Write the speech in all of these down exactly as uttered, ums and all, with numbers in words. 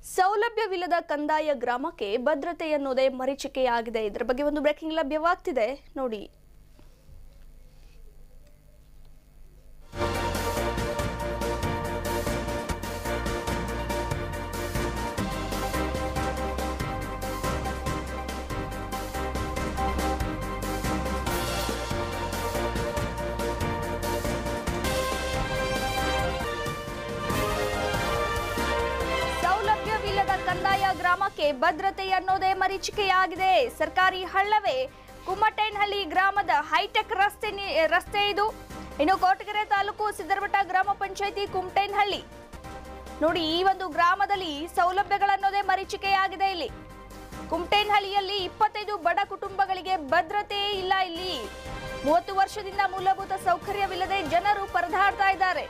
ಸೌಲಭ್ಯವಿಲ್ಲದ ಕಂದಾಯ ಗ್ರಾಮಕ್ಕೆ ಭದ್ರತೆ ಎನ್ನುವುದೇ ಮರೀಚಿಕೆಯಾಗಿದೆ. ಇದರ ಬಗ್ಗೆ ಒಂದು ಬ್ರೇಕಿಂಗ್ ಲಭ್ಯವಾಗ್ತಿದೆ ನೋಡಿ. ಕಂದಾಯ ಗ್ರಾಮಕ್ಕೆ ಭದ್ರತೆ ಅನ್ನೋದೇ ಮರೀಚಿಕೆಯಾಗಿದೆ. ಸರ್ಕಾರಿ ಹಳ್ಳವೇ ಕುಮಟೇನಹಳ್ಳಿ ಗ್ರಾಮದ ಹೈಟೆಕ್ ರಸ್ತೆ ರಸ್ತೆ ಇದು. ಇನ್ನು ಕೊರಟಗೆರೆ ತಾಲೂಕು ಸಿದ್ದರಬೆಟ್ಟ ಗ್ರಾಮ ಪಂಚಾಯಿತಿ ಕುಮಟೇನಹಳ್ಳಿ ನೋಡಿ, ಈ ಒಂದು ಗ್ರಾಮದಲ್ಲಿ ಸೌಲಭ್ಯಗಳನ್ನೋದೇ ಮರೀಚಿಕೆಯಾಗಿದೆ. ಇಲ್ಲಿ ಕುಮಟೇನಹಳ್ಳಿಯಲ್ಲಿ ಇಪ್ಪತ್ತೈದು ಬಡ ಕುಟುಂಬಗಳಿಗೆ ಭದ್ರತೆ ಇಲ್ಲ. ಇಲ್ಲಿ ಮೂವತ್ತು ವರ್ಷದಿಂದ ಮೂಲಭೂತ ಸೌಕರ್ಯವಿಲ್ಲದೆ ಜನರು ಪರದಾಡ್ತಾ ಇದ್ದಾರೆ.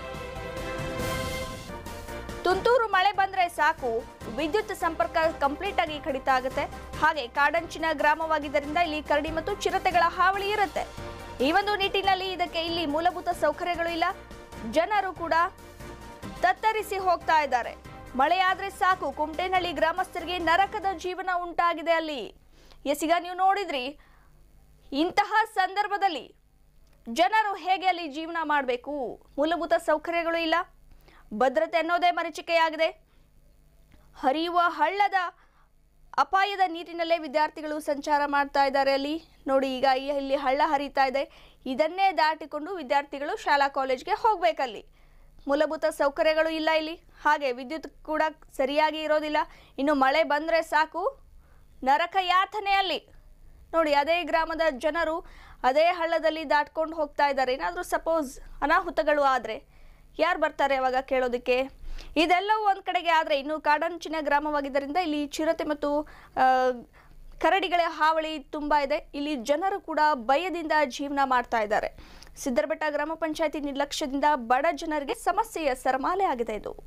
ತುಂತುರು ಮಳೆ ಬಂದ್ರೆ ಸಾಕು, ವಿದ್ಯುತ್ ಸಂಪರ್ಕ ಕಂಪ್ಲೀಟ್ ಆಗಿ ಕಡಿತ ಆಗುತ್ತೆ. ಹಾಗೆ ಕಾಡಂಚಿನ ಗ್ರಾಮವಾಗಿದ್ದರಿಂದ ಇಲ್ಲಿ ಕರಡಿ ಮತ್ತು ಚಿರತೆಗಳ ಹಾವಳಿ ಇರುತ್ತೆ. ಈ ಒಂದು ನಿಟ್ಟಿನಲ್ಲಿ ಇದಕ್ಕೆ ಇಲ್ಲಿ ಮೂಲಭೂತ ಸೌಕರ್ಯಗಳು ಇಲ್ಲ. ಜನರು ಕೂಡ ತತ್ತರಿಸಿ ಹೋಗ್ತಾ ಇದ್ದಾರೆ. ಮಳೆಯಾದ್ರೆ ಸಾಕು, ಕುಮಟೇನಹಳ್ಳಿ ಗ್ರಾಮಸ್ಥರಿಗೆ ನರಕದ ಜೀವನ ಉಂಟಾಗಿದೆ ಅಲ್ಲಿ. ಎಸ್, ಈಗ ನೀವು ನೋಡಿದ್ರಿ, ಇಂತಹ ಸಂದರ್ಭದಲ್ಲಿ ಜನರು ಹೇಗೆ ಅಲ್ಲಿ ಜೀವನ ಮಾಡಬೇಕು? ಮೂಲಭೂತ ಸೌಕರ್ಯಗಳು ಇಲ್ಲ, ಭದ್ರತೆ ಅನ್ನೋದೇ ಮರೀಚಿಕೆಯಾಗಿದೆ. ಹರಿಯುವ ಹಳ್ಳದ ಅಪಾಯದ ನೀರಿನಲ್ಲೇ ವಿದ್ಯಾರ್ಥಿಗಳು ಸಂಚಾರ ಮಾಡ್ತಾ ಇದ್ದಾರೆ. ಅಲ್ಲಿ ನೋಡಿ, ಈಗ ಇಲ್ಲಿ ಹಳ್ಳ ಹರಿತಾ ಇದೆ. ಇದನ್ನೇ ದಾಟಿಕೊಂಡು ವಿದ್ಯಾರ್ಥಿಗಳು ಶಾಲಾ ಕಾಲೇಜ್ಗೆ ಹೋಗ್ಬೇಕಲ್ಲಿ. ಮೂಲಭೂತ ಸೌಕರ್ಯಗಳು ಇಲ್ಲ ಇಲ್ಲಿ. ಹಾಗೆ ವಿದ್ಯುತ್ ಕೂಡ ಸರಿಯಾಗಿ ಇರೋದಿಲ್ಲ. ಇನ್ನು ಮಳೆ ಬಂದರೆ ಸಾಕು, ನರಕ ಯಾತನೆಯಲ್ಲಿ ನೋಡಿ. ಅದೇ ಗ್ರಾಮದ ಜನರು ಅದೇ ಹಳ್ಳದಲ್ಲಿ ದಾಟ್ಕೊಂಡು ಹೋಗ್ತಾ ಇದ್ದಾರೆ. ಏನಾದರೂ ಸಪೋಸ್ ಅನಾಹುತಗಳು ಆದರೆ ಯಾರು ಬರ್ತಾರೆ ಅವಾಗ ಕೇಳೋದಕ್ಕೆ? ಇದೆಲ್ಲವೂ ಒಂದು ಕಡೆಗೆ ಆದರೆ, ಇನ್ನು ಕಾಡಂಚಿನ ಗ್ರಾಮವಾಗಿದ್ದರಿಂದ ಇಲ್ಲಿ ಚಿರತೆ ಮತ್ತು ಕರಡಿಗಳ ಹಾವಳಿ ತುಂಬ ಇದೆ. ಇಲ್ಲಿ ಜನರು ಕೂಡ ಭಯದಿಂದ ಜೀವನ ಮಾಡ್ತಾ ಇದ್ದಾರೆ. ಸಿದ್ದರಬೆಟ್ಟ ಗ್ರಾಮ ಪಂಚಾಯಿತಿ ನಿರ್ಲಕ್ಷ್ಯದಿಂದ ಬಡ ಜನರಿಗೆ ಸಮಸ್ಯೆಯ ಸರಮಾಲೆ ಆಗಿದೆ. ಇದು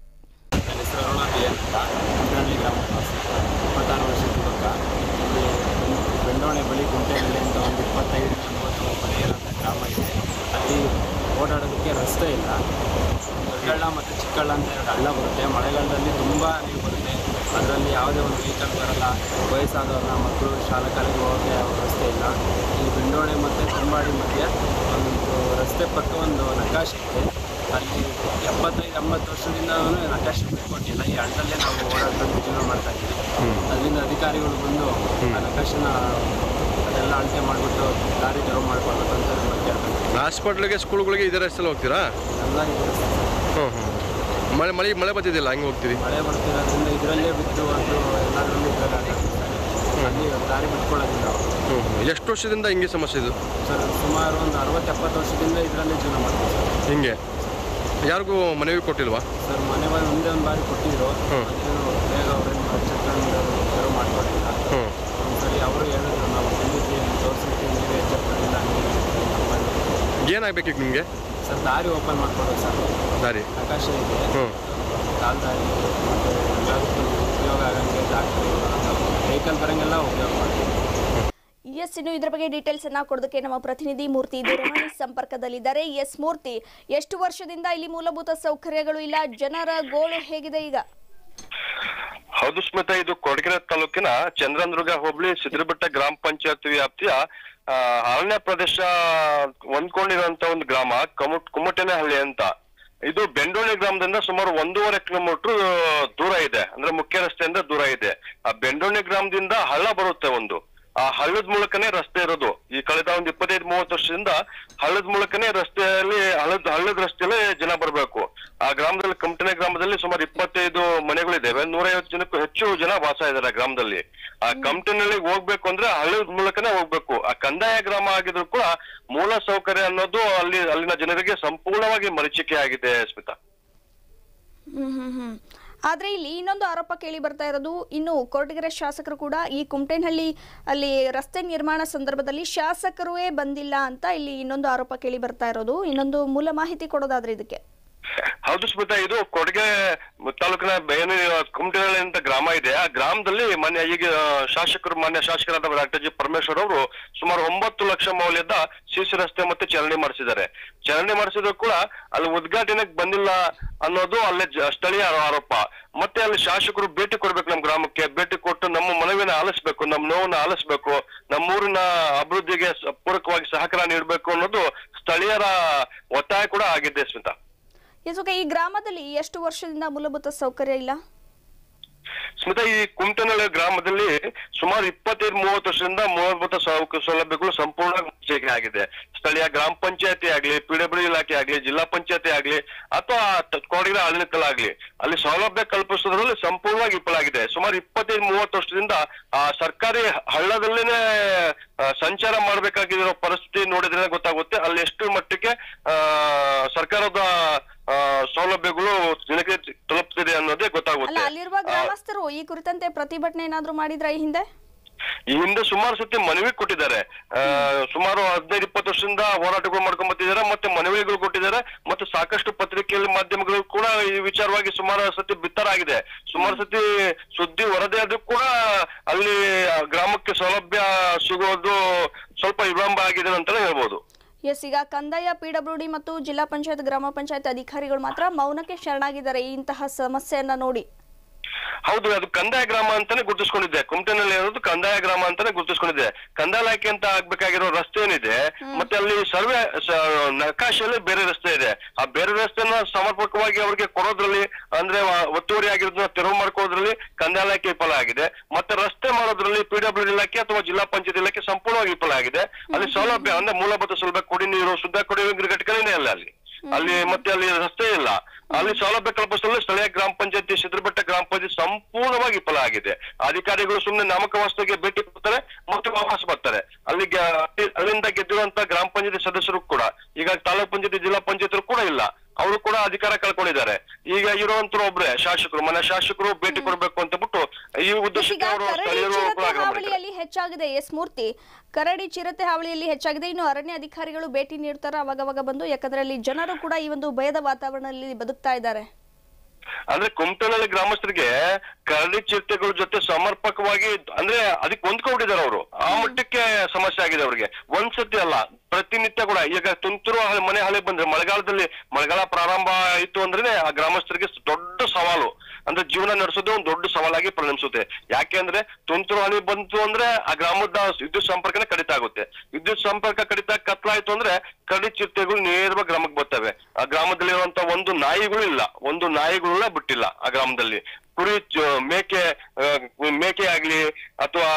ಬೆಂಡೋಣೆ ಬಳಿ ಕುಮಟೇನಹಳ್ಳಿ ಅಂತ ಒಂದು ಇಪ್ಪತ್ತೈದು ಮೂವತ್ತು ಮನೆಯಿರೋಂಥ ಗ್ರಾಮ ಇದೆ. ಅಲ್ಲಿ ಓಡಾಡೋದಕ್ಕೆ ರಸ್ತೆ ಇಲ್ಲ. ದೊಡ್ಡಹಳ್ಳ ಮತ್ತು ಚಿಕ್ಕಹಳ್ಳ ಅಂತ ಎರಡು ಹಳ್ಳ ಬರುತ್ತೆ. ಮಳೆಗಾಲದಲ್ಲಿ ತುಂಬ ನೀರು ಬರುತ್ತೆ. ಅದರಲ್ಲಿ ಯಾವುದೇ ಒಂದು ವೆಹಿಕಲ್ ಬರಲ್ಲ. ವಯಸ್ಸಾದವ್ರನ್ನ ಮಕ್ಕಳು ಶಾಲಾ ಕಾಲೇಜಿಗೆ ಹೋಗೋಕ್ಕೆ ರಸ್ತೆ ಇಲ್ಲ. ಈ ಬೆಂಡೋಣೆ ಮತ್ತು ತುಂಬಾಡಿ ಮಧ್ಯೆ ಒಂದು ರಸ್ತೆ ಪಕ್ಕ ಒಂದು ನಕಾಶೆ ಇದೆ. ಅಲ್ಲಿ ಎಪ್ಪತ್ತೈದು ಎಂಬತ್ತು ವರ್ಷದಿಂದ ನಕಾಶೆ ಬಿಟ್ಕೊಟ್ಟಿಲ್ಲ. ಈ ಹಳ್ಳದಲ್ಲೇ ನಾವು ಓಡಾಡ್ಕೊಂಡು ಜೀವನ ಮಾಡ್ತಾ ಇದ್ದೀವಿ. ಅದರಿಂದ ಅಧಿಕಾರಿಗಳು ಬಂದು ಆ ನಕಾಶೆನ ಅದೆಲ್ಲ ಅಳತೆ ಮಾಡಿಬಿಟ್ಟು ದಾರಿ ತೆರವು ಮಾಡ್ಕೊಳ್ಬೇಕು ಅಂತ ಕೇಳ್ತಾರೆ. ಹಾಸ್ಪಿಟ್ಲಿಗೆ ಸ್ಕೂಲ್ಗಳಿಗೆ ಇದೇ ರಸ್ತೆಯಲ್ಲಿ ಹೋಗ್ತೀರಾ? ಎಲ್ಲ ಇದೆ. ಹ್ಞೂ ಹ್ಞೂ ಮಳೆ ಮಳೆ ಮಳೆ ಬರ್ತಿದ್ದಿಲ್ಲ, ಹಂಗೆ ಹೋಗ್ತೀರಿ? ಮಳೆ ಬರ್ತಿರೋದ್ರಿಂದ ಇದರಲ್ಲೇ ಬಿದ್ದು ಒಂದು ಎಲ್ಲದರಲ್ಲೂ ಇದರಲ್ಲಿ ಅಲ್ಲಿ ದಾರಿ ಬಿಟ್ಕೊಳ್ಳೋದಿಲ್ಲ. ಹ್ಞೂ ಹ್ಞೂ ಎಷ್ಟು ವರ್ಷದಿಂದ ಹಿಂಗೆ ಸಮಸ್ಯೆ ಇದು? ಸರ್ ಸುಮಾರು ಒಂದು ಅರವತ್ತು ಎಪ್ಪತ್ತು ವರ್ಷದಿಂದ ಇದರಲ್ಲೇ ಜೀವನ ಮಾಡ್ತೀವಿ ಸರ್. ಹಿಂಗೆ ಯಾರಿಗೂ ಮನವಿ ಕೊಟ್ಟಿಲ್ವಾ? ಸರ್ ಮನೆ ಬಂದು ಒಂದೇ ಒಂದು ಬಾರಿ ಕೊಟ್ಟಿದ್ರು. ಅದೇನು ಬೇಗ ಅವ್ರೇನು ಚೆಕ್ ತೆರವು ಮಾಡ್ಕೊಟ್ಟಿಲ್ಲ. ಹ್ಞೂ ಒಂದ್ಸರಿ ಅವರು ಹೇಳಿದ್ರು, ನಾವು ಬಂದಿದ್ವಿ ತೋರಿಸ್ಬಿಟ್ಟು ನೀವೇ ಚೆಕ್ ಮಾಡಿಲ್ಲ. ಹಂಗೆ ಏನಾಗಬೇಕಿತ್ತು ನಿಮಗೆ? ಸರ್ ದಾರಿ ಓಪನ್ ಮಾಡ್ಕೊಡೋದು ಸರ್. ದಾರಿ ಅವಕಾಶ ಇದೆ. ಹ್ಞೂ ಕಾಲು ದಾರಿ ಮತ್ತು ಎಲ್ಲದಕ್ಕೂ ಉಪಯೋಗ ಆಗಂಗೆ ಡಾಕ್ಟ್ರು ವೆಹಿಕಲ್ ಬರೋಂಗೆಲ್ಲ ಉಪಯೋಗ ಮಾಡ್ತೀವಿ. ಎಸ್, ಇನ್ನು ಇದರ ಬಗ್ಗೆ ಡೀಟೇಲ್ಸ್ ಅನ್ನ ಕೊಡೋದಕ್ಕೆ ನಮ್ಮ ಪ್ರತಿನಿಧಿ ಮೂರ್ತಿ ದೂರವಾಣಿ ಸಂಪರ್ಕದಲ್ಲಿದ್ದಾರೆ. ಎಸ್ ಮೂರ್ತಿ, ಎಷ್ಟು ವರ್ಷದಿಂದ ಇಲ್ಲಿ ಮೂಲಭೂತ ಸೌಕರ್ಯಗಳು ಇಲ್ಲ? ಜನರ ಗೋಳು ಹೇಗಿದೆ ಈಗ? ಹೌದು ಸ್ಮಿತಾ, ಇದು ಕೊರಟಗೆರೆ ತಾಲೂಕಿನ ಚಂದ್ರನದುರ್ಗ ಹೋಬಳಿ ಸಿದ್ದರಬೆಟ್ಟ ಗ್ರಾಮ ಪಂಚಾಯತ್ ವ್ಯಾಪ್ತಿಯ ಅರಣ್ಯ ಪ್ರದೇಶ ಹೊಂದ್ಕೊಂಡಿರುವಂತ ಒಂದು ಗ್ರಾಮ ಕಮುಟ್ ಕುಮಟೇನಹಳ್ಳಿ ಅಂತ. ಇದು ಬೆಂಡೋಣೆ ಗ್ರಾಮದಿಂದ ಸುಮಾರು ಒಂದೂವರೆ ಕಿಲೋಮೀಟರ್ ದೂರ ಇದೆ, ಅಂದ್ರೆ ಮುಖ್ಯ ರಸ್ತೆಯಿಂದ ದೂರ ಇದೆ. ಆ ಬೆಂಡೋಣೆ ಗ್ರಾಮದಿಂದ ಹಳ್ಳ ಬರುತ್ತೆ ಒಂದು. ಆ ಹಳ್ಳದ ಮೂಲಕನೇ ರಸ್ತೆ ಇರೋದು. ಈ ಕಳೆದ ಒಂದು ಇಪ್ಪತ್ತೈದು ಮೂವತ್ತು ವರ್ಷದಿಂದ ಹಳ್ಳದ ಮೂಲಕನೇ ರಸ್ತೆಯಲ್ಲಿ ಹಳ್ಳದ ಹಳ್ಳದ ರಸ್ತೆಯಲ್ಲೇ ಜನ ಬರಬೇಕು. ಆ ಗ್ರಾಮದಲ್ಲಿ ಕುಮಟೇನಹಳ್ಳಿ ಗ್ರಾಮದಲ್ಲಿ ಸುಮಾರು ಇಪ್ಪತ್ತೈದು ಮನೆಗಳಿದ್ದಾವೆ. ನೂರೈವತ್ತು ಜನಕ್ಕೂ ಹೆಚ್ಚು ಜನ ವಾಸ ಇದ್ದಾರೆ ಆ ಗ್ರಾಮದಲ್ಲಿ. ಆ ಕುಮಟೇನಹಳ್ಳಿಗೆ ಹೋಗ್ಬೇಕು ಅಂದ್ರೆ ಹಳ್ಳದ ಮೂಲಕನೇ ಹೋಗ್ಬೇಕು. ಆ ಕಂದಾಯ ಗ್ರಾಮ ಆಗಿದ್ರು ಕೂಡ ಮೂಲ ಸೌಕರ್ಯ ಅನ್ನೋದು ಅಲ್ಲಿ ಅಲ್ಲಿನ ಜನರಿಗೆ ಸಂಪೂರ್ಣವಾಗಿ ಮರೀಚಿಕೆ ಆಗಿದೆ ಸ್ಮಿತಾ. ಹ್ಮ್ ಹ್ಮ್ ಹ್ಮ್ ಆದ್ರೆ ಇಲ್ಲಿ ಇನ್ನೊಂದು ಆರೋಪ ಕೇಳಿ ಬರ್ತಾ ಇರೋದು, ಇನ್ನು ಕೊರಟಗೆರೆ ಶಾಸಕರು ಕೂಡ ಈ ಕುಮಟೇನಹಳ್ಳಿ ಅಲ್ಲಿ ರಸ್ತೆ ನಿರ್ಮಾಣ ಸಂದರ್ಭದಲ್ಲಿ ಶಾಸಕರುವೇ ಬಂದಿಲ್ಲ ಅಂತ ಇಲ್ಲಿ ಇನ್ನೊಂದು ಆರೋಪ ಕೇಳಿ ಬರ್ತಾ ಇರೋದು. ಇನ್ನೊಂದು ಮೂಲ ಮಾಹಿತಿ ಕೊಡೋದಾದ್ರೆ ಇದಕ್ಕೆ ಹೌದು ಸ್ಮಿತಾ, ಇದು ಕೊಡಗೆ ತಾಲೂಕಿನ ಏನು ಕುಮಟನಹಳ್ಳಿ ಅಂತ ಗ್ರಾಮ ಇದೆ. ಆ ಗ್ರಾಮದಲ್ಲಿ ಮಾನ್ಯ ಈಗ ಶಾಸಕರು ಮಾನ್ಯ ಶಾಸಕರಾದ ಡಾಕ್ಟರ್ ಜಿ ಪರಮೇಶ್ವರ್ ಅವರು ಸುಮಾರು ಒಂಬತ್ತು ಲಕ್ಷ ಮೌಲ್ಯದ ಸಿಸಿ ರಸ್ತೆ ಮತ್ತೆ ಚರಂಡಿ ಮಾಡಿಸಿದ್ದಾರೆ. ಚರಂಡಿ ಮಾಡಿಸಿದ್ರು ಕೂಡ ಅಲ್ಲಿ ಉದ್ಘಾಟನೆಗೆ ಬಂದಿಲ್ಲ ಅನ್ನೋದು ಅಲ್ಲೇ ಸ್ಥಳೀಯ ಆರೋಪ. ಮತ್ತೆ ಅಲ್ಲಿ ಶಾಸಕರು ಭೇಟಿ ಕೊಡ್ಬೇಕು ನಮ್ಮ ಗ್ರಾಮಕ್ಕೆ, ಭೇಟಿ ಕೊಟ್ಟು ನಮ್ಮ ಮನವಿನ ಆಲಿಸ್ಬೇಕು, ನಮ್ಮ ನೋವನ್ನ ಆಲಿಸ್ಬೇಕು, ನಮ್ಮೂರಿನ ಅಭಿವೃದ್ಧಿಗೆ ಪೂರಕವಾಗಿ ಸಹಕಾರ ನೀಡಬೇಕು ಅನ್ನೋದು ಸ್ಥಳೀಯರ ಒತ್ತಾಯ ಕೂಡ ಆಗಿದೆ ಸ್ಮಿತಾ. ಈ ಗ್ರಾಮದಲ್ಲಿ ಎಷ್ಟು ವರ್ಷದಿಂದ ಮೂಲಭೂತ ಸೌಕರ್ಯ ಇಲ್ಲ ಸ್ಮಿತಾ? ಈ ಕುಮಟನಹಳ್ಳಿ ಗ್ರಾಮದಲ್ಲಿ ಸುಮಾರು ಇಪ್ಪತ್ತೈದು ಮೂವತ್ತು ವರ್ಷದಿಂದ ಮೂಲಭೂತ ಸೌಲಭ್ಯಗಳು ಸಂಪೂರ್ಣ ಮುಚ್ಚಳಿಕೆ ಆಗಿದೆ. ಸ್ಥಳೀಯ ಗ್ರಾಮ ಪಂಚಾಯತಿ ಆಗ್ಲಿ, ಪಿಡಬ್ಲ್ಯೂ ಇಲಾಖೆ ಆಗ್ಲಿ, ಜಿಲ್ಲಾ ಪಂಚಾಯತಿ ಆಗ್ಲಿ ಅಥವಾ ಕೊಡಗಿನ ಆಡಳಿತ ಆಗ್ಲಿ, ಅಲ್ಲಿ ಸೌಲಭ್ಯ ಕಲ್ಪಿಸೋದ್ರಲ್ಲಿ ಸಂಪೂರ್ಣವಾಗಿ ವಿಫಲಾಗಿದೆ. ಸುಮಾರು ಇಪ್ಪತ್ತೈದು ಮೂವತ್ತು ವರ್ಷದಿಂದ ಆ ಸರ್ಕಾರಿ ಹಳ್ಳದಲ್ಲೇನೆ ಸಂಚಾರ ಮಾಡ್ಬೇಕಾಗಿರೋ ಪರಿಸ್ಥಿತಿ ನೋಡಿದ್ರೆ ಗೊತ್ತಾಗುತ್ತೆ ಅಲ್ಲಿ ಎಷ್ಟು ಮಟ್ಟಿಗೆ ಆ ಸರ್ಕಾರದ ಸೌಲಭ್ಯಗಳು ಜನಕ್ಕೆ ತಲುಪ್ತಿದೆ ಅನ್ನೋದೇ ಗೊತ್ತಾಗುತ್ತೆ. ಅಲ್ಲಿರುವ ಗ್ರಾಮಸ್ಥರು ಈ ಕುರಿತಂತೆ ಪ್ರತಿಭಟನೆ ಏನಾದ್ರು ಮಾಡಿದ್ರ ಈ ಹಿಂದೆ? ಈ ಹಿಂದೆ ಸುಮಾರು ಸತಿ ಮನವಿ ಕೊಟ್ಟಿದ್ದಾರೆ. ಸುಮಾರು ಹದಿನೈದು ಇಪ್ಪತ್ತು ವರ್ಷದಿಂದ ಹೋರಾಟಗಳು ಮಾಡ್ಕೊಂಡ್ ಬರ್ತಿದ್ದಾರೆ, ಮತ್ತೆ ಮನವಿಗಳು ಕೊಟ್ಟಿದ್ದಾರೆ, ಮತ್ತೆ ಸಾಕಷ್ಟು ಪತ್ರಿಕೆಯಲ್ಲಿ ಮಾಧ್ಯಮಗಳು ಕೂಡ ಈ ವಿಚಾರವಾಗಿ ಸುಮಾರು ಸತಿ ಬಿತ್ತರಾಗಿದೆ. ಸುಮಾರು ಸತಿ ಸುದ್ದಿ ವರದಿ ಆದ್ರೂ ಕೂಡ ಅಲ್ಲಿ ಗ್ರಾಮಕ್ಕೆ ಸೌಲಭ್ಯ ಸಿಗೋದು ಸ್ವಲ್ಪ ವಿಳಂಬ ಆಗಿದೆ ಅಂತಾನೆ ಹೇಳ್ಬೋದು. ಎಸ್, ಈಗ ಕಂದಾಯ, ಪಿಡಬ್ಲ್ಯೂಡಿ ಮತ್ತು ಜಿಲ್ಲಾ ಪಂಚಾಯತ್ ಗ್ರಾಮ ಪಂಚಾಯತ್ ಅಧಿಕಾರಿಗಳು ಮಾತ್ರ ಮೌನಕ್ಕೆ ಶರಣಾಗಿದ್ದಾರೆ ಇಂತಹ ಸಮಸ್ಯೆಯನ್ನ ನೋಡಿ. ಹೌದು, ಅದು ಕಂದಾಯ ಗ್ರಾಮ ಅಂತಾನೆ ಗುರುತಿಸ್ಕೊಂಡಿದೆ. ಕುಮಟನಹಳ್ಳಿ ಅನ್ನೋದು ಕಂದಾಯ ಗ್ರಾಮ ಅಂತಾನೆ ಗುರುತಿಸ್ಕೊಂಡಿದೆ. ಕಂದಾಯ ಇಲಾಖೆ ಅಂತ ಆಗ್ಬೇಕಾಗಿರೋ ರಸ್ತೆ ಏನಿದೆ, ಮತ್ತೆ ಅಲ್ಲಿ ಸರ್ವೆ ನಕಾಶೆಯಲ್ಲಿ ಬೇರೆ ರಸ್ತೆ ಇದೆ. ಆ ಬೇರೆ ರಸ್ತೆನ ಸಮರ್ಪಕವಾಗಿ ಅವ್ರಿಗೆ ಕೊಡೋದ್ರಲ್ಲಿ ಅಂದ್ರೆ ಒತ್ತುವರಿ ಆಗಿರೋದನ್ನ ತೆರವು ಮಾಡ್ಕೋದ್ರಲ್ಲಿ ಕಂದಾಯ ಇಲಾಖೆ ವಿಫಲ ಆಗಿದೆ. ಮತ್ತೆ ರಸ್ತೆ ಮಾಡೋದ್ರಲ್ಲಿ ಪಿಡಬ್ಲ್ಯೂ ಇಲಾಖೆ ಅಥವಾ ಜಿಲ್ಲಾ ಪಂಚಾಯತ್ ಇಲಾಖೆ ಸಂಪೂರ್ಣವಾಗಿ ವಿಫಲ ಆಗಿದೆ. ಅಲ್ಲಿ ಸೌಲಭ್ಯ ಅಂದ್ರೆ ಮೂಲಭೂತ ಸೌಲಭ್ಯ, ಕುಡಿ ನೀರು, ಶುದ್ಧ ಕುಡಿಯುವ ನೀರು ಘಟಕನೇ ಇಲ್ಲ ಅಲ್ಲಿ ಅಲ್ಲಿ ಮತ್ತೆ ಅಲ್ಲಿ ರಸ್ತೆ ಇಲ್ಲ. ಅಲ್ಲಿ ಸೌಲಭ್ಯ ಕಲ್ಪಿಸಲು ಸ್ಥಳೀಯ ಗ್ರಾಮ ಪಂಚಾಯತಿ, ಸಿದ್ರಬೆಟ್ಟ ಗ್ರಾಮ ಪಂಚಾಯತಿ ಸಂಪೂರ್ಣವಾಗಿ ವಿಫಲ ಆಗಿದೆ. ಅಧಿಕಾರಿಗಳು ಸುಮ್ಮನೆ ನಾಮಕವಾಸ್ತುಗೆ ಭೇಟಿ ಕೊಡ್ತಾರೆ ಮತ್ತೆ ವಾಪಸ್ ಬರ್ತಾರೆ. ಅಲ್ಲಿಗೆ ಅಲ್ಲಿಂದ ಗೆದ್ದಿರುವಂತ ಗ್ರಾಮ ಪಂಚಾಯತಿ ಸದಸ್ಯರು ಕೂಡ ಈಗ ತಾಲೂಕ್ ಪಂಚಾಯತಿ, ಜಿಲ್ಲಾ ಪಂಚಾಯತ್ ಕೂಡ ಇಲ್ಲ, ಅವರು ಕೂಡ ಅಧಿಕಾರ ಕಳ್ಕೊಂಡಿದ್ದಾರೆ. ಈಗ ಇರುವಂತ ಒಬ್ರೆ ಶಾಸಕರು, ಮನೆ ಶಾಸಕರು ಭೇಟಿ ಕೊಡ್ಬೇಕು ಅಂತ ಬಿಟ್ಟು ಈ ಉದ್ದೇಶಕ್ಕೆ ಹಾವಳಿಯಲ್ಲಿ ಹೆಚ್ಚಾಗಿದೆ. ಎಸ್ ಮೂರ್ತಿ, ಕರಡಿ ಚಿರತೆ ಹಾವಳಿಯಲ್ಲಿ ಹೆಚ್ಚಾಗಿದೆ. ಇನ್ನು ಅರಣ್ಯ ಅಧಿಕಾರಿಗಳು ಭೇಟಿ ನೀಡ್ತಾರೆ ಅವಾಗವಾಗ ಬಂದು, ಯಾಕಂದ್ರೆ ಅಲ್ಲಿ ಜನರು ಕೂಡ ಈ ಒಂದು ಭಯದ ವಾತಾವರಣದಲ್ಲಿ ಬದುಕ್ತಾ ಇದ್ದಾರೆ. ಅಂದ್ರೆ ಕುಮಟನಹಳ್ಳಿ ಗ್ರಾಮಸ್ಥರಿಗೆ ಕರಡಿ ಚಿರತೆಗಳ ಜೊತೆ ಸಮರ್ಪಕವಾಗಿ ಅಂದ್ರೆ ಅದಕ್ಕೆ ಹೊಂದ್ಕೊಂಡಿದ್ದಾರೆ ಅವರು. ಆ ಮಟ್ಟಕ್ಕೆ ಸಮಸ್ಯೆ ಆಗಿದೆ ಅವ್ರಿಗೆ. ಒಂದ್ಸತಿ ಅಲ್ಲ, ಪ್ರತಿನಿತ್ಯ ಕೂಡ. ಈಗ ತುಂತುರು ಮನೆ ಹಳೆ ಬಂದ್ರೆ ಮಳೆಗಾಲದಲ್ಲಿ, ಮಳೆಗಾಲ ಪ್ರಾರಂಭ ಆಯ್ತು ಅಂದ್ರೆ ಆ ಗ್ರಾಮಸ್ಥರಿಗೆ ದೊಡ್ಡ ಸವಾಲು. ಅಂದ್ರೆ ಜೀವನ ನಡೆಸೋದು ಒಂದು ದೊಡ್ಡ ಸವಾಲಾಗಿ ಪರಿಣಮಿಸುತ್ತೆ. ಯಾಕೆಂದ್ರೆ ತುಂತುರು ಹನಿ ಬಂತು ಅಂದ್ರೆ ಆ ಗ್ರಾಮದ ವಿದ್ಯುತ್ ಸಂಪರ್ಕನೇ ಕಡಿತ ಆಗುತ್ತೆ. ವಿದ್ಯುತ್ ಸಂಪರ್ಕ ಕಡಿತ ಕತ್ಲಾಯ್ತು ಅಂದ್ರೆ ಕರಡಿ ಚಿರತೆಗಳು ನೇರವಾಗಿ ಗ್ರಾಮಕ್ಕೆ ಬರ್ತವೆ. ಆ ಗ್ರಾಮದಲ್ಲಿರುವಂತ ಒಂದು ನಾಯಿಗಳು ಇಲ್ಲ, ಒಂದು ನಾಯಿಗಳನ್ನ ಬಿಟ್ಟಿಲ್ಲ ಆ ಗ್ರಾಮದಲ್ಲಿ. ಕುರಿ, ಮೇಕೆ ಮೇಕೆ ಆಗ್ಲಿ ಅಥವಾ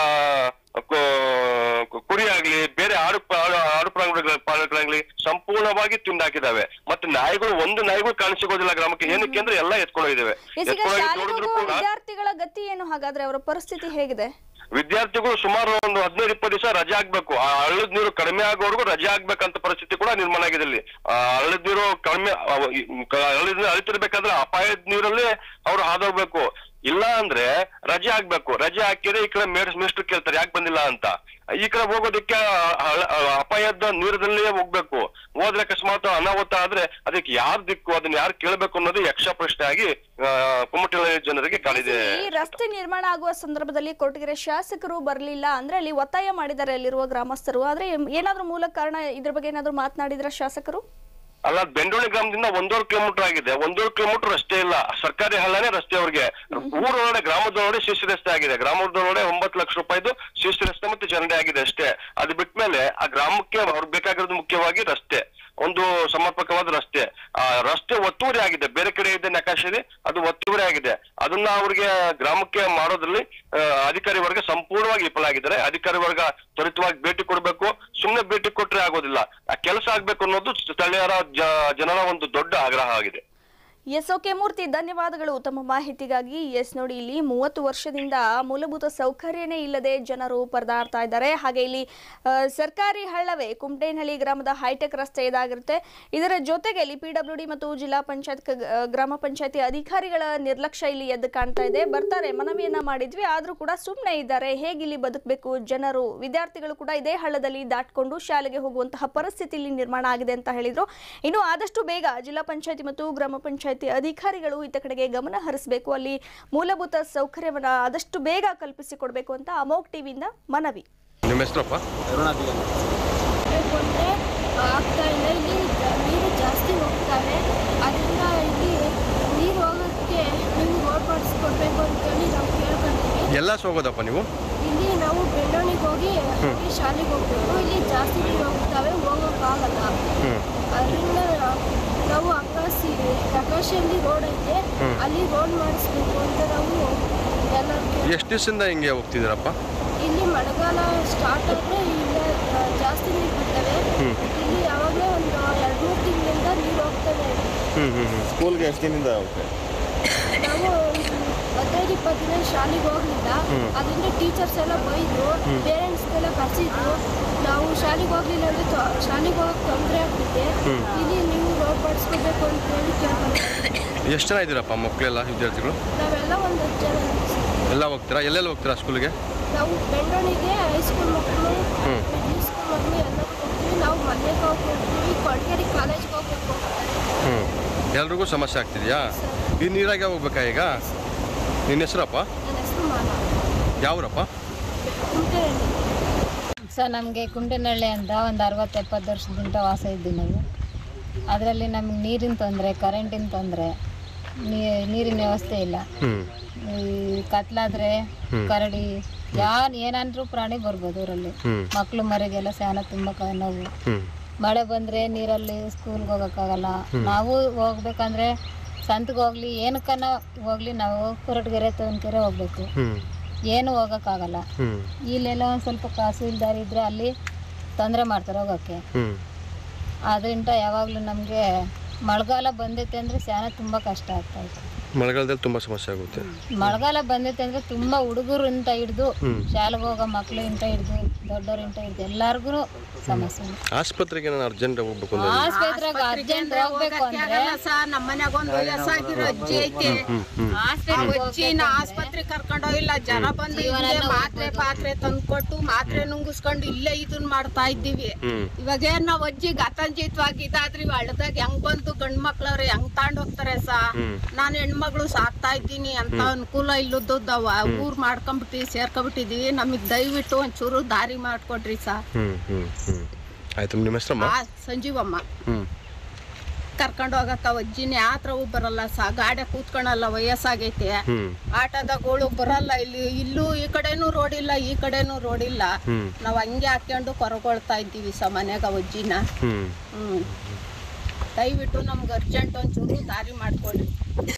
ಕುರಿ ಆಗ್ಲಿ, ಬೇರೆ ಆಡು ಆಡು ಪ್ರಾಣಿಗಳಾಗ್ಲಿ ಸಂಪೂರ್ಣವಾಗಿ ತಿಂದಾಕಿದಾವೆ. ಮತ್ತೆ ನಾಯಿಗಳು, ಒಂದು ನಾಯಿಗಳು ಕಾಣಿಸಿಗೋದಿಲ್ಲ ಗ್ರಾಮಕ್ಕೆ. ಏನಕ್ಕೆ ಅಂದ್ರೆ ಎಲ್ಲ ಎತ್ಕೊಂಡೋಗಿದ್ದಾವೆ. ವಿದ್ಯಾರ್ಥಿಗಳ ಗತಿ ಏನು ಹಾಗಾದ್ರೆ? ಅವರ ಪರಿಸ್ಥಿತಿ ಹೇಗಿದೆ? ವಿದ್ಯಾರ್ಥಿಗಳು ಸುಮಾರು ಒಂದು ಹದಿನೈದು ಇಪ್ಪತ್ತು ದಿವಸ ರಜೆ ಆಗ್ಬೇಕು. ಆ ಹಳ್ಳದ ನೀರು ಕಡಿಮೆ ಆಗೋವರೆಗೂ ರಜೆ ಆಗ್ಬೇಕಂತ ಪರಿಸ್ಥಿತಿ ಕೂಡ ನಿರ್ಮಾಣ ಆಗಿದೆ ಇಲ್ಲಿ. ಆ ಹಳ್ಳದ ನೀರು ಕಡಿಮೆ, ಹಳ್ಳದ ನೀರು ಹರಿತಿರ್ಬೇಕಾದ್ರೆ ಅಪಾಯದ ನೀರಲ್ಲಿ ಅವ್ರು ಹಾದೋಗ್ಬೇಕು. ಇಲ್ಲ ಅಂದ್ರೆ ರಜೆ ಆಗ್ಬೇಕು. ರಜೆ ಹಾಕಿದ್ರೆ ಈ ಕಡೆ ಮೇಡ್ ಮೇಷ್ಟ್ರು ಕೇಳ್ತಾರೆ ಯಾಕೆ ಬಂದಿಲ್ಲ ಅಂತ. ಈ ಕಡೆ ಹೋಗೋದಕ್ಕೆ ಅಪಾಯದ ನೀರದಲ್ಲೇ ಹೋಗ್ಬೇಕು. ಹೋದ್ರೆ ಅಕಸ್ಮಾತ್ ಅನಾಹುತ ಆದ್ರೆ ಅದಕ್ಕೆ ಯಾರ್ ದಿಕ್ಕು, ಅದನ್ನ ಯಾರು ಕೇಳ್ಬೇಕು ಅನ್ನೋದು ಯಕ್ಷ ಪ್ರಶ್ನೆ ಆಗಿ ಕುಮಟನಹಳ್ಳಿ ಜನರಿಗೆ ಕಾಡಿದೆ. ಈ ರಸ್ತೆ ನಿರ್ಮಾಣ ಆಗುವ ಸಂದರ್ಭದಲ್ಲಿ ಕೊರಟಗೆರೆ ಶಾಸಕರು ಬರಲಿಲ್ಲ ಅಂದ್ರೆ ಅಲ್ಲಿ ಒತ್ತಾಯ ಮಾಡಿದ್ದಾರೆ ಅಲ್ಲಿರುವ ಗ್ರಾಮಸ್ಥರು. ಆದ್ರೆ ಏನಾದ್ರು ಮೂಲ ಕಾರಣ ಇದ್ರ ಬಗ್ಗೆ ಏನಾದ್ರು ಮಾತನಾಡಿದ್ರ ಶಾಸಕರು? ಅಲ್ಲ, ಬೆಂಡೋಳಿ ಗ್ರಾಮದಿಂದ ಒಂದೂವರೆ ಕಿಲೋಮೀಟರ್ ಆಗಿದೆ. ಒಂದೂವರೆ ಕಿಲೋಮೀಟರ್ ರಸ್ತೆ ಇಲ್ಲ, ಸರ್ಕಾರಿ ಹಳ್ಳನೇ ರಸ್ತೆ ಅವ್ರಿಗೆ. ಊರೊಳಗಡೆ, ಗ್ರಾಮದೊಳಗಡೆ ಶಿಸ್ತು ರಸ್ತೆ ಆಗಿದೆ. ಗ್ರಾಮದೊಳಗಡೆ ಒಂಬತ್ತು ಲಕ್ಷ ರೂಪಾಯಿದು ಶಿಸ್ತು ರಸ್ತೆ ಮತ್ತೆ ಚರಂಡಿ ಆಗಿದೆ ಅಷ್ಟೇ. ಅದು ಬಿಟ್ಮೇಲೆ ಆ ಗ್ರಾಮಕ್ಕೆ ಅವ್ರಿಗೆ ಬೇಕಾಗಿರೋದು ಮುಖ್ಯವಾಗಿ ರಸ್ತೆ, ಒಂದು ಸಮರ್ಪಕವಾದ ರಸ್ತೆ. ಆ ರಸ್ತೆ ಒತ್ತುವರಿ ಆಗಿದೆ. ಬೇರೆ ಕಡೆ ಇದೆ ನಕಾಶೆಯಲ್ಲಿ, ಅದು ಒತ್ತುವರಿ ಆಗಿದೆ. ಅದನ್ನ ಅವ್ರಿಗೆ ಗ್ರಾಮಕ್ಕೆ ಮಾಡೋದ್ರಲ್ಲಿ ಅಧಿಕಾರಿ ವರ್ಗ ಸಂಪೂರ್ಣವಾಗಿ ವಿಫಲ ಆಗಿದ್ದಾರೆ. ಅಧಿಕಾರಿ ವರ್ಗ ತ್ವರಿತವಾಗಿ ಭೇಟಿ ಕೊಡ್ಬೇಕು. ಸುಮ್ನೆ ಭೇಟಿ ಕೊಟ್ರೆ ಆಗೋದಿಲ್ಲ, ಆ ಕೆಲಸ ಆಗ್ಬೇಕು ಅನ್ನೋದು ಸ್ಥಳೀಯರ ಜನರ ಒಂದು ದೊಡ್ಡ ಆಗ್ರಹ ಆಗಿದೆ. ಎಸ್ ಓಕೆ ಮೂರ್ತಿ, ಧನ್ಯವಾದಗಳು ತಮ್ಮ ಮಾಹಿತಿಗಾಗಿ. ಎಸ್ ನೋಡಿ, ಇಲ್ಲಿ ಮೂವತ್ತು ವರ್ಷದಿಂದ ಮೂಲಭೂತ ಸೌಕರ್ಯನೇ ಇಲ್ಲದೆ ಜನರು ಪರದಾಡ್ತಾ ಇದ್ದಾರೆ. ಹಾಗೆ ಇಲ್ಲಿ ಸರ್ಕಾರಿ ಹಳ್ಳವೇ ಕುಮಟೇನಹಳ್ಳಿ ಗ್ರಾಮದ ಹೈಟೆಕ್ ರಸ್ತೆ ಇದಾಗಿರುತ್ತೆ. ಇದರ ಜೊತೆಗೆ ಇಲ್ಲಿ ಪಿ ಡಬ್ಲ್ಯೂ ಡಿ ಮತ್ತು ಜಿಲ್ಲಾ ಪಂಚಾಯತ್ ಗ್ರಾಮ ಪಂಚಾಯತಿ ಅಧಿಕಾರಿಗಳ ನಿರ್ಲಕ್ಷ್ಯ ಇಲ್ಲಿ ಎದ್ದು ಕಾಣ್ತಾ ಇದೆ. ಬರ್ತಾರೆ, ಮನವಿಯನ್ನ ಮಾಡಿದ್ವಿ, ಆದ್ರೂ ಕೂಡ ಸುಮ್ಮನೆ ಇದ್ದಾರೆ. ಹೇಗೆ ಇಲ್ಲಿ ಬದುಕಬೇಕು ಜನರು? ವಿದ್ಯಾರ್ಥಿಗಳು ಕೂಡ ಇದೇ ಹಳ್ಳದಲ್ಲಿ ದಾಟ್ಕೊಂಡು ಶಾಲೆಗೆ ಹೋಗುವಂತಹ ಪರಿಸ್ಥಿತಿ ಇಲ್ಲಿ ನಿರ್ಮಾಣ ಆಗಿದೆ ಅಂತ ಹೇಳಿದ್ರು. ಇನ್ನು ಆದಷ್ಟು ಬೇಗ ಜಿಲ್ಲಾ ಪಂಚಾಯತಿ ಮತ್ತು ಗ್ರಾಮ ಪಂಚಾಯತಿ ಅಧಿಕಾರಿಗಳು ಇತ್ತ ಕಡೆಗೆ ಗಮನ ಹರಿಸಬೇಕು. ಅಲ್ಲಿ ಮೂಲಭೂತ ಸೌಕರ್ಯವನ್ನ ಆದಷ್ಟು ಬೇಗ ಕಲ್ಪಿಸಿಕೊಡ್ಬೇಕು ಅಂತ ಅಮೋಕ್ ಟಿವಿಯಿಂದ ಮನವಿ. ನಿಮ್ಮ ಹೆಸರಪ್ಪ? ಆಗ್ತಾ ಇಲ್ಲ, ಇಲ್ಲಿ ನೀರು ಜಾಸ್ತಿ ಹೋಗ್ತಾರೆ. ಅದರಿಂದ ಇಲ್ಲಿ ನೀರು ಹೋಗೋದಕ್ಕೆ ನೀವು ರೋಡ್ ಮಾಡಿಸ್ಕೊಡ್ಬೇಕು ಅಂತೇಳಿ ನಾವು ಕೇಳ್ಕೊಂತೀವಿ. ಎಲ್ಲ ಹೋಗೋದಪ್ಪ ನೀವು? ಇಲ್ಲಿ ನಾವು ಬೆಳ್ಳೋಣಿಗೆ ಹೋಗಿ ಶಾಲೆಗೆ ಹೋಗ್ಬೇಕು. ಇಲ್ಲಿ ಜಾಸ್ತಿ ನೀರು ಹೋಗ್ತವೆ, ಹೋಗೋಕ್ಕಾಗಲ್ಲ. ಅದರಿಂದ ನಾವು ಅಕಾಶಿ ಅಕಾಶಿಯಲ್ಲಿ ರೋಡ್ ಐತೆ, ಅಲ್ಲಿ ರೋಡ್ ಮಾಡಿಸ್ಬೇಕು ಅಂತ ನಾವು ಎಲ್ಲರೂ. ಎಷ್ಟು ದಿವಸದಿಂದ ಹಿಂಗೆ ಹೋಗ್ತಿದ್ದೀರಪ್ಪ? ಇಲ್ಲಿ ಮಳೆಗಾಲ ಸ್ಟಾರ್ಟ್ ಆದರೆ ಇಲ್ಲಿ ಜಾಸ್ತಿ ನೀರು ಬರ್ತವೆ. ಇಲ್ಲಿ ಯಾವಾಗಲೇ ಒಂದು ಎರಡು ಮೂರು ತಿಂಗಳಿಂದ ನೀರು ಹೋಗ್ತವೆ. ಸ್ಕೂಲ್ಗೆ ಎಷ್ಟು ದಿನದಿಂದ ಹೋಗ್ತೇವೆ? ನಾವು ಹದಿನೈದು ಇಪ್ಪತ್ತು ದಿನ ಶಾಲೆಗೆ ಹೋಗ್ಲಿಲ್ಲ. ಅದರಿಂದ ಟೀಚರ್ಸ್ ಎಲ್ಲ ಬೈದ್ರು, ಪೇರೆಂಟ್ಸ್ಗೆಲ್ಲ ಕರೆಸಿದ್ರು. ನಾವು ಶಾಲೆಗೆ ಹೋಗ್ಲಿಲ್ಲ ಅಂದರೆ ಶಾಲೆಗೆ ಹೋಗಕ್ಕೆ ತೊಂದರೆ ಆಗ್ತಿದೆ. ಇಲ್ಲಿ ನೀವು ರೋಡ್ ಮಾಡಿಸ್ಕೋಬೇಕು ಅಂತ ಹೇಳಿ ಕೇಳ್ಕೊಂಡ್ವಿ. ಎಷ್ಟು ಜನ ಇದ್ದೀರಪ್ಪ ಮಕ್ಕಳೆಲ್ಲ, ವಿದ್ಯಾರ್ಥಿಗಳು? ನಾವೆಲ್ಲ ಒಂದು ಹತ್ತು ಜನ ಎಲ್ಲ ಹೋಗ್ತೀರಾ? ಎಲ್ಲೆಲ್ಲ ಹೋಗ್ತೀರಾ ಸ್ಕೂಲ್ಗೆ? ನಾವು ಬೆಳ್ಳೋಣಿಗೆ ಹೈಸ್ಕೂಲ್ ಮಕ್ಕಳು, ಮಿಡ್ಲ್ ಸ್ಕೂಲ್ ಮಕ್ಕಳು ಎಲ್ಲರೂ ಹೋಗ್ತೀವಿ. ನಾವು ಮನೆಗೆ ಹೋಗ್ತೀವಿ, ಕೊಡಗೇರಿ ಕಾಲೇಜ್ಗೆ ಹೋಗ್ಬೇಕು. ಹ್ಞೂ, ಎಲ್ರಿಗೂ ಸಮಸ್ಯೆ ಆಗ್ತಿದೆಯಾ? ಈ ನೀರಾಗೆ ಹೋಗ್ಬೇಕಾ ಈಗ? ನಿನ್ನ ಹೆಸರಪ್ಪ? ನನ್ನ ಹೆಸರು ಮಾಲ. ಯಾವ್ರಪ್ಪ? ಕುಮಟೇನಹಳ್ಳಿ. ಸರ್, ನಮಗೆ ಕುಮಟೇನಹಳ್ಳಿ ಅಂತ ಒಂದು ಅರವತ್ತು ಎಪ್ಪತ್ತು ವರ್ಷದಿಂದ ವಾಸ ಇದ್ದೀವಿ ನಾವು. ಅದರಲ್ಲಿ ನಮಗೆ ನೀರಿನ ತೊಂದರೆ, ಕರೆಂಟಿನ ತೊಂದರೆ, ನೀರಿನ ವ್ಯವಸ್ಥೆ ಇಲ್ಲ. ಈ ಕತ್ಲಾದ್ರೆ ಕರಡಿ ಯಾರು ಏನಂದ್ರೂ ಪ್ರಾಣಿ ಬರ್ಬೋದು ಊರಲ್ಲಿ. ಮಕ್ಕಳು ಮರಿಗೆಲ್ಲ ಸ್ನಾನ ತುಂಬ ನೋವು. ಮಳೆ ಬಂದರೆ ನೀರಲ್ಲಿ ಸ್ಕೂಲ್ಗೆ ಹೋಗೋಕ್ಕಾಗಲ್ಲ. ನಾವು ಹೋಗ್ಬೇಕಂದ್ರೆ ಸಂತಿಗೆ ಹೋಗ್ಲಿ ಏನಕ್ಕನ್ನ ಹೋಗ್ಲಿ ನಾವು ಕೊರಟಗೆರೆ ತವನಕೆರೆ ಹೋಗ್ಬೇಕು, ಏನು ಹೋಗೋಕ್ಕಾಗಲ್ಲ. ಇಲ್ಲೆಲ್ಲ ಒಂದು ಸ್ವಲ್ಪ ಕಾಸು ಇಲ್ದಾರ ಇದ್ರೆ ಅಲ್ಲಿ ತೊಂದರೆ ಮಾಡ್ತಾರೆ ಹೋಗೋಕ್ಕೆ. ಅದರಿಂದ ಯಾವಾಗಲೂ ನಮಗೆ ಮಳೆಗಾಲ ಬಂದೈತೆ ಅಂದರೆ ಸ್ನಾನ ತುಂಬ ಕಷ್ಟ ಆಗ್ತಾ ಇತ್ತು. ಮಳೆಗಾಲದಲ್ಲಿ ತುಂಬ ಸಮಸ್ಯೆ ಆಗುತ್ತೆ. ಮಳೆಗಾಲ ಬಂದೈತೆ ಅಂದರೆ ತುಂಬ ಹುಡುಗರಿಂದ ಹಿಡಿದು ಶಾಲೆಗೆ ಹೋಗೋ ಮಕ್ಕಳು ಇಂಟ ಹಿಡಿದು ದೊಡ್ಡವ್ರು ಇಂಟ ಹಿಡಿದು ಎಲ್ಲರಿಗೂ ಸಮಸ್ಯೆ. ಆಸ್ಪತ್ರೆಗೆ ನಾನು ಅರ್ಜೆಂಟ್ ಹೋಗ್ಬೇಕು ಅಂದ್ರೆ ಆಸ್ಪತ್ರೆಗೆ ಅರ್ಜೆಂಟ್ ಹೋಗ್ಬೇಕು ಅಂದ್ರೆ ನಮ್ಮ ಮನ್ಯಾಗ ಒಂದು ವಯಸ್ಸಾಗಿರೋ ಅಜ್ಜಿ ಐತೆ. ಅಜ್ಜಿನ ಆಸ್ಪತ್ರೆ ಕರ್ಕೊಂಡು ಹೋಗಿಲ್ಲ. ಜನ ಬಂದು ಇಲ್ಲೇ ಮಾತ್ರೆ ಪಾತ್ರೆ ತಂದ್ಕೊಟ್ಟು ಮಾತ್ರೆ ನುಂಗಿಸ್ಕೊಂಡು ಇಲ್ಲೇ ಇದನ್ನ ಮಾಡ್ತಾ ಇದ್ದೀವಿ. ಇವಾಗ ಏನ್ ನಾವ್ ಅಜ್ಜಿ ಗತಂಜಿತವಾಗಿ ಇದಾದ್ರಿ ಹಳ್ಳದಾಗ ಹೆಂಗ್ ಬಂತು ಗಂಡ್ ಮಕ್ಳವ್ರೆ ಹೆಂಗ್ ತಗೊಂಡ್ ಹೋಗ್ತಾರೆ ಸಾ. ನಾನ್ ಹೆಣ್ಮಗಳು ಸಾಕ್ತಾ ಇದ್ದೀನಿ ಅಂತ ಅನುಕೂಲ ಇಲ್ಲದವ ಊರ್ ಮಾಡ್ಕೊಂಡ್ಬಿಟ್ಟಿ ಸೇರ್ಕೊಂಡ್ಬಿಟ್ಟಿದೀವಿ. ನಮಗ್ ದಯವಿಟ್ಟು ಒಂಚೂರು ದಾರಿ ಮಾಡ್ಕೊಡ್ರಿ ಸಾ. ಆಯ್ತು, ನಿಮ್ಮ ಹೆಸರಮ್ಮ? ಸಂಜೀವಮ್ಮ. ಕರ್ಕೊಂಡು ಹೋಗಕ್ಕ ಅಜ್ಜಿನ ಯಾತ್ರವು ಬರಲ್ಲ ಸಾ. ಗಾಡಿ ಕೂತ್ಕೊಳಲ್ಲ, ವಯಸ್ಸಾಗೈತೆ. ಆಟೋದಗಳು ಬರಲ್ಲ. ಇಲ್ಲಿ ಇಲ್ಲೂ ಈ ಕಡೆನೂ ರೋಡ್ ಇಲ್ಲ, ಈ ಕಡೆನೂ ರೋಡ್ ಇಲ್ಲ. ನಾವ್ ಹಂಗೆ ಹಾಕೊಂಡು ಕೊರಗೊಳ್ತಾ ಇದ್ದೀವಿ ಸ ಮನ್ಯಾಗ ಅಜ್ಜಿನ. ಹ್ಮ್, ದಯವಿಟ್ಟು ನಮ್ಗೆ ಅರ್ಜೆಂಟ್ ಒಂಚೂರು ದಾರಿ ಮಾಡ್ಕೊಡ್ರಿ.